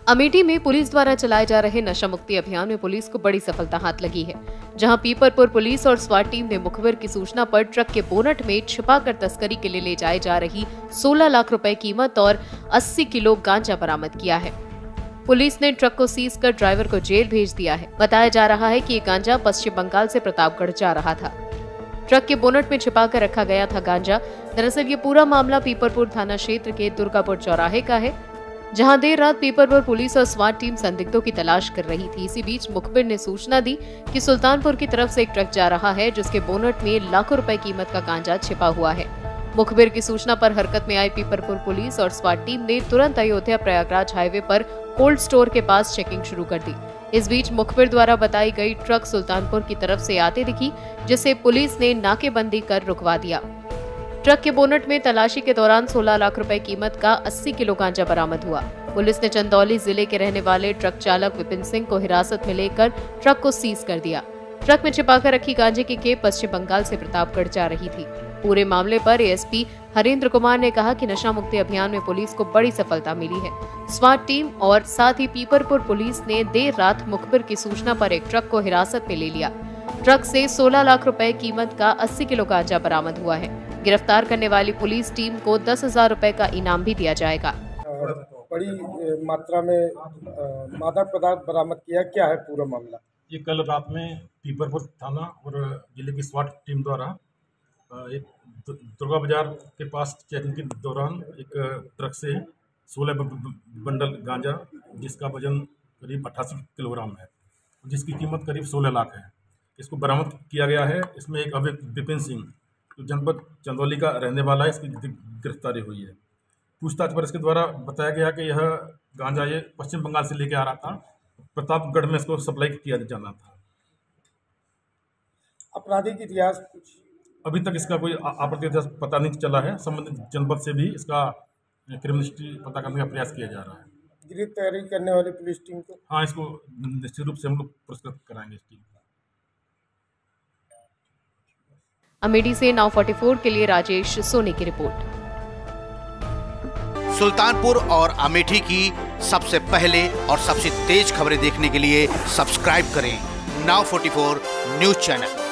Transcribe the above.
अमेठी में पुलिस द्वारा चलाए जा रहे नशा मुक्ति अभियान में पुलिस को बड़ी सफलता हाथ लगी है, जहां पीपरपुर पुलिस और स्वाट टीम ने मुखबिर की सूचना पर ट्रक के बोनट में छिपाकर तस्करी के लिए ले जाए जा रही 16 लाख रुपए कीमत और 80 किलो गांजा बरामद किया है। पुलिस ने ट्रक को सीज कर ड्राइवर को जेल भेज दिया है। बताया जा रहा है कि ये गांजा पश्चिम बंगाल से प्रतापगढ़ जा रहा था। ट्रक के बोनट में छिपाकर रखा गया था गांजा। दरअसल ये पूरा मामला पीपरपुर थाना क्षेत्र के दुर्गापुर चौराहे का है, जहां देर रात पीपरपुर पुलिस और स्वाट टीम संदिग्धों की तलाश कर रही थी। इसी बीच मुखबिर ने सूचना दी कि सुल्तानपुर की तरफ से एक ट्रक जा रहा है, जिसके बोनट में लाखों रुपए कीमत का गांजा छिपा हुआ है। मुखबिर की सूचना पर हरकत में आई पीपरपुर पुलिस और स्वाट टीम ने तुरंत अयोध्या प्रयागराज हाईवे पर कोल्ड स्टोर के पास चेकिंग शुरू कर दी। इस बीच मुखबिर द्वारा बताई गई ट्रक सुल्तानपुर की तरफ से आते दिखी, जिसे पुलिस ने नाकेबंदी कर रुकवा दिया। ट्रक के बोनट में तलाशी के दौरान 16 लाख रुपए कीमत का 80 किलो गांजा बरामद हुआ। पुलिस ने चंदौली जिले के रहने वाले ट्रक चालक विपिन सिंह को हिरासत में लेकर ट्रक को सीज कर दिया। ट्रक में छिपाकर रखी गांजे की खेप पश्चिम बंगाल से प्रतापगढ़ जा रही थी। पूरे मामले पर एएसपी हरेंद्र कुमार ने कहा कि नशा मुक्ति अभियान में पुलिस को बड़ी सफलता मिली है। स्वाट टीम और साथ ही पीपरपुर पुलिस ने देर रात मुखबिर की सूचना पर एक ट्रक को हिरासत में ले लिया। ट्रक से 16 लाख रुपए कीमत का 80 किलो गांजा बरामद हुआ है। गिरफ्तार करने वाली पुलिस टीम को 10,000 रुपए का इनाम भी दिया जाएगा। बड़ी मात्रा में मादक पदार्थ बरामद किया, क्या है पूरा मामला? ये कल रात में पीपरपुर थाना और जिले की स्वाट टीम द्वारा एक दुर्गा बाजार के पास चेकिंग के दौरान एक ट्रक से 16 बंडल गांजा, जिसका वजन करीब 88 किलोग्राम है, जिसकी कीमत करीब 16 लाख है, इसको बरामद किया गया है। इसमें एक अभियुक्त विपिन सिंह जो जनपद चंदौली का रहने वाला है, इसकी गिरफ्तारी हुई है। पूछताछ पर इसके द्वारा बताया गया कि यह गांजा ये पश्चिम बंगाल से लेके आ रहा था, प्रतापगढ़ में इसको सप्लाई किया जाना था। आपराधिक इतिहास कुछ अभी तक इसका कोई आपराधिक इतिहास पता नहीं चला है। संबंधित जनपद से भी इसका क्रिमिनल हिस्ट्री पता करने का प्रयास किया जा रहा है। गिरफ्तारी करने वाली पुलिस टीम को इसको निश्चित रूप से हम लोग पुरस्कृत कराएंगे इस टीम को। अमेठी से नाउ 44 के लिए राजेश सोनी की रिपोर्ट। सुल्तानपुर और अमेठी की सबसे पहले और सबसे तेज खबरें देखने के लिए सब्सक्राइब करें नाउ 44 न्यूज चैनल।